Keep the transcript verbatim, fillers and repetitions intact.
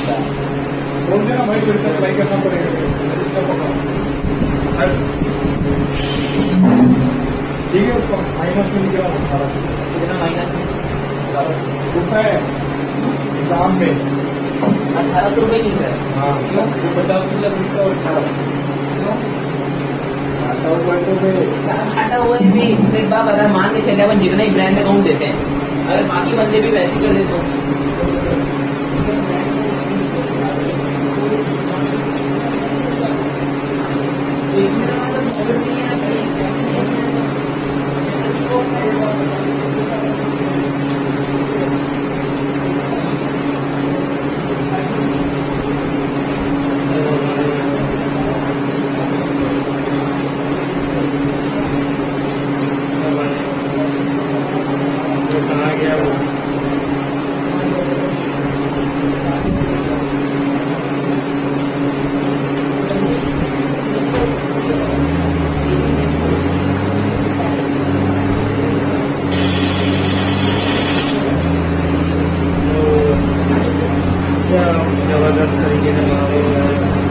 बोल देना भाई, फिर से अप्लाई करना पड़ेगा। ठीक है, उसको माइनस में निकला अठारह। कितना माइनस में? रुपए हिसाब में अठारह सौ रुपये निकल रहा है। हाँ, क्यों? पचास पचास रुपये और अठारह क्यों? घाटा हुआ है तो फिर घाटा हुआ है भी। तो एक बात बता, मान के चले अपन जितना ही ब्रांड अकाउंट देते हैं, अगर बाकी बंदे भी वैसे कर देते हो तो इसमें तो मतलब प्रॉब्लम नहीं है ना भाई। कहाँ गया वो? क्या जबरदस्त तरीके से